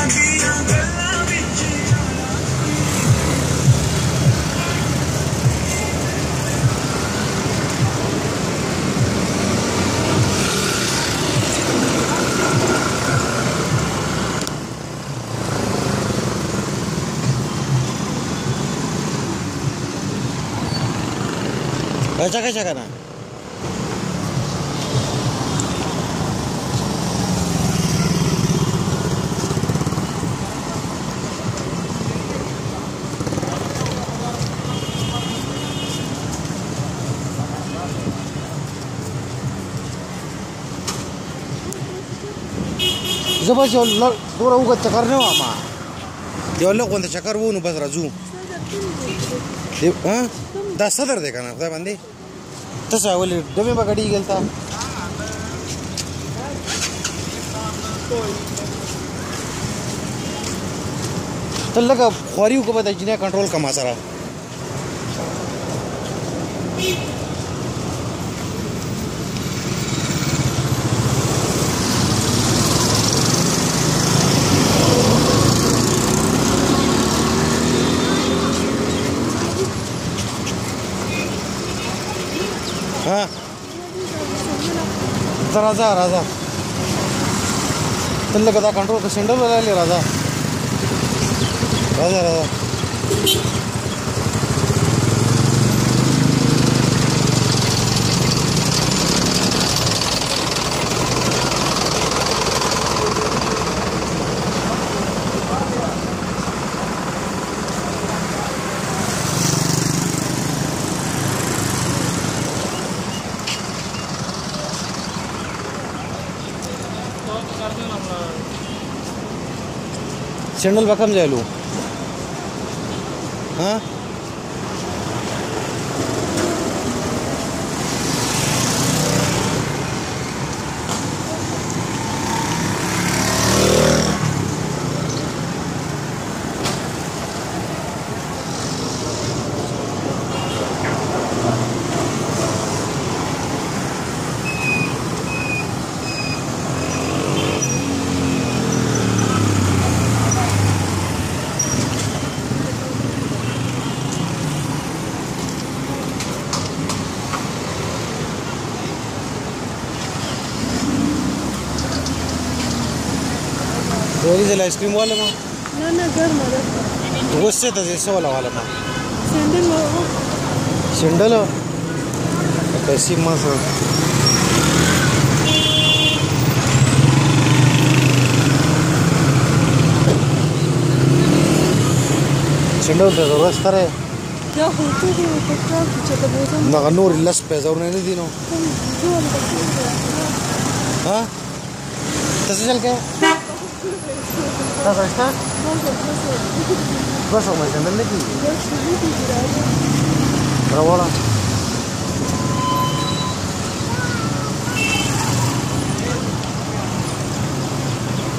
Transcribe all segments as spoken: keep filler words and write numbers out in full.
Baca kaca kana. Zaba jo dora uga cakar ne mama. Dia lo konta cakar wo nu bas raju. Dia ha? Da sadar dekha na khudai bandi. Tasa wali dome ba gadi gelta. Talla ka khwari ko bata jine control kama sara. हाँ राजा राजा तल्ले कदा control का sandal वाला ले राजा राजा राजा channel बकम जाए लो हाँ original ice cream वाला ना ना ना घर में तो उससे तो जैसे वाला वाला ना सैंडल वो सैंडल कैसी मस्त सैंडल तो जरूरत करे क्या होती है वो क्या कुछ तो बहुत ना नूर लस पे जरूर नहीं दी नो हाँ कैसे चल के ¿Estás ahí? ¿Vas a comer sandal de aquí? Rawala.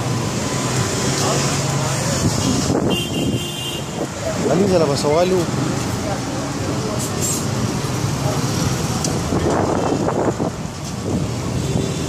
Ali jala basawalu.